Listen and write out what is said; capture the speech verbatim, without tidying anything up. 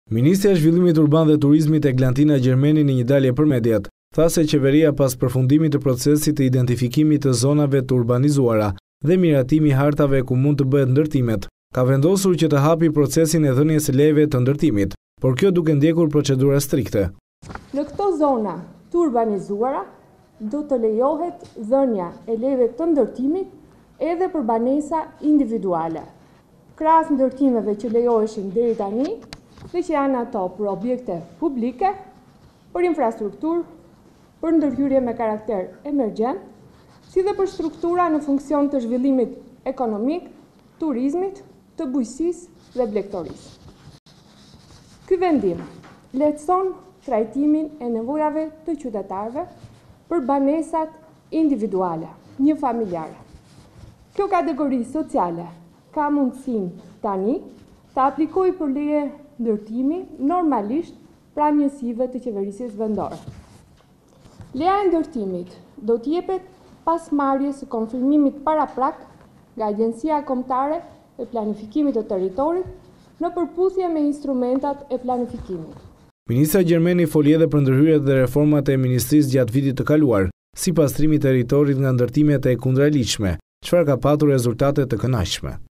Ministrja e Zhvillimit Urban dhe Turizmit Eglantina Gjermeni në një dalje për mediat tha se qeveria pas përfundimit të procesit të identifikimit të zonave të urbanizuara dhe miratimi hartave ku mund të bëhet ndërtimet, ka vendosur që të hapi procesin e dhënies së lejeve të ndërtimit, por kjo duke ndjekur procedura strikte. Në këto zona të urbanizuara do të lejohet dhënia e lejeve të ndërtimit edhe për banesa individuale, krahas ndërtimeve që lejoheshin deri tani dhe që janë ato për objekte publike, për infrastrukturë, për ndërhyrje me karakter emergjent, si dhe për struktura në funksion të zhvillimit ekonomik, turizmit, të bujqësisë dhe blegtorisë. Ky vendim lehtëson trajtimin e nevojave të qytetarëve për banesat individuale, një familjare. Kjo kategori sociale ka mundësinë tani të aplikojë për leje ndërtimi normalisht pranë njësive të qeverisjes vendore. Leja e ndërtimit do të jepet pas marrjes së konfirmimit paraprak nga Agjencia Kombëtare e Planifikimit të Territorit në përputhje me instrumentat e planifikimit. Ministra Gjermeni foli edhe për ndërhyrjet dhe reformat e ministrisë gjatë vitit të kaluar, si pastrimi i territorit nga ndërtimet e kundraligjshme, çfarë ka patur rezultate të kënaqshme.